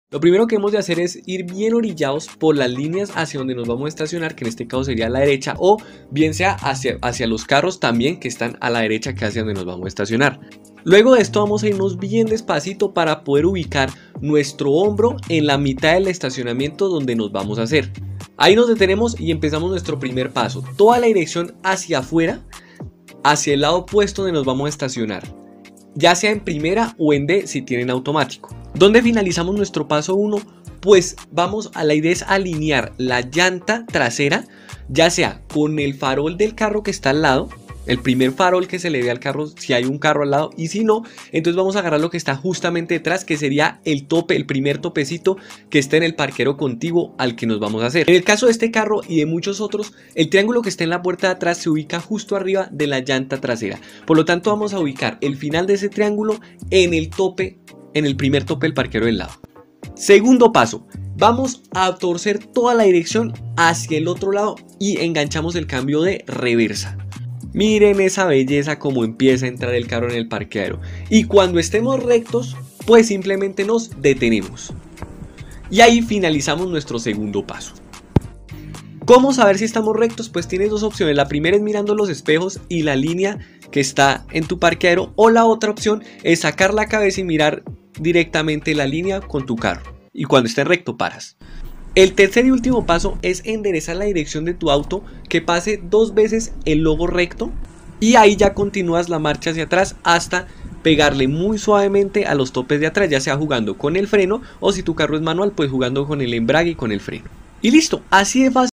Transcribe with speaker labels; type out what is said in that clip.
Speaker 1: Lo primero que hemos de hacer es ir bien orillados por las líneas hacia donde nos vamos a estacionar, que en este caso sería a la derecha, o bien sea hacia los carros también que están a la derecha, que hacia donde nos vamos a estacionar. Luego de esto vamos a irnos bien despacito para poder ubicar nuestro hombro en la mitad del estacionamiento donde nos vamos a hacer. Ahí nos detenemos y empezamos nuestro primer paso. Toda la dirección hacia afuera, hacia el lado opuesto donde nos vamos a estacionar, ya sea en primera o en D si tienen automático. ¿Dónde finalizamos nuestro paso 1? Pues la idea es alinear la llanta trasera, ya sea con el farol del carro que está al lado, el primer farol que se le ve al carro si hay un carro al lado, y si no, entonces vamos a agarrar lo que está justamente detrás, que sería el tope, el primer topecito que está en el parquero contiguo al que nos vamos a hacer. En el caso de este carro y de muchos otros, el triángulo que está en la puerta de atrás se ubica justo arriba de la llanta trasera. Por lo tanto, vamos a ubicar el final de ese triángulo en el tope, en el primer tope del parquero del lado. Segundo paso, vamos a torcer toda la dirección hacia el otro lado y enganchamos el cambio de reversa. Miren esa belleza como empieza a entrar el carro en el parqueadero. Y cuando estemos rectos, pues simplemente nos detenemos. Y ahí finalizamos nuestro segundo paso. ¿Cómo saber si estamos rectos? Pues tienes dos opciones. La primera es mirando los espejos y la línea que está en tu parqueadero. O la otra opción es sacar la cabeza y mirar directamente la línea con tu carro. Y cuando esté recto, paras. El tercer y último paso es enderezar la dirección de tu auto, que pase 2 veces el logo recto, y ahí ya continúas la marcha hacia atrás hasta pegarle muy suavemente a los topes de atrás, ya sea jugando con el freno o si tu carro es manual, pues jugando con el embrague y con el freno. Y listo, así de fácil.